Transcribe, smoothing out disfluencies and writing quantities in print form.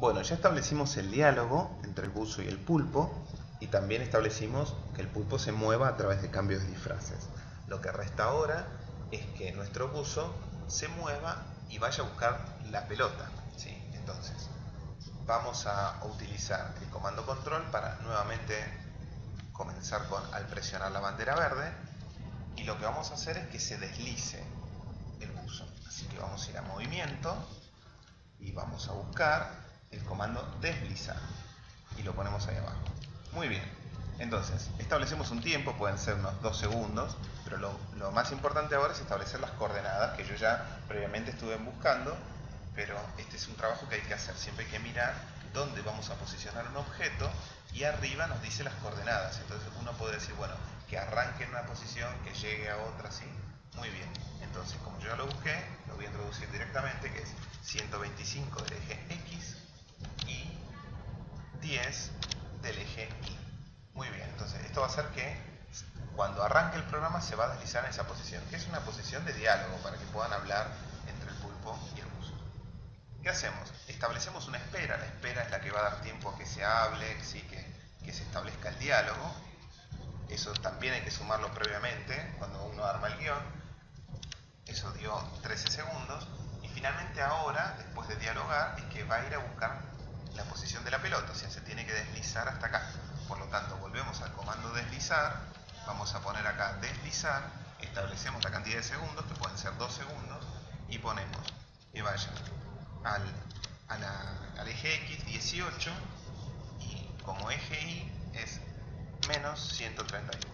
Bueno, ya establecimos el diálogo entre el buzo y el pulpo y también establecimos que el pulpo se mueva a través de cambios de disfraces. Lo que resta ahora es que nuestro buzo se mueva y vaya a buscar la pelota, ¿sí? Entonces, vamos a utilizar el comando control para nuevamente comenzar con al presionar la bandera verde, y lo que vamos a hacer es que se deslice el buzo. Así que vamos a ir a movimiento y vamos a buscar el comando deslizar y lo ponemos ahí abajo. Muy bien, entonces establecemos un tiempo, pueden ser unos 2 segundos, pero lo más importante ahora es establecer las coordenadas que yo ya previamente estuve buscando, pero este es un trabajo que hay que hacer. Siempre hay que mirar dónde vamos a posicionar un objeto y arriba nos dice las coordenadas. Entonces uno puede decir, bueno, que arranque en una posición, que llegue a otra, ¿sí? Muy bien, entonces como yo ya lo busqué, lo voy a introducir directamente, que es 125 del eje X y 10 del eje Y. Muy bien, entonces esto va a hacer que cuando arranque el programa se va a deslizar en esa posición, que es una posición de diálogo para que puedan hablar entre el pulpo y el buzo. ¿Qué hacemos? Establecemos una espera. La espera es la que va a dar tiempo a que se hable, ¿sí? que se establezca el diálogo. Eso también hay que sumarlo previamente cuando uno arma el guión. Eso dio 13 segundos. Y finalmente ahora, después de dialogar, es que va a ir a buscar la posición de la pelota. O sea, se tiene que deslizar hasta acá. Por lo tanto, volvemos al comando deslizar. Vamos a poner acá deslizar. Establecemos la cantidad de segundos, que pueden ser 2 segundos. Y ponemos que vaya al eje X 18 y como eje Y es menos 131.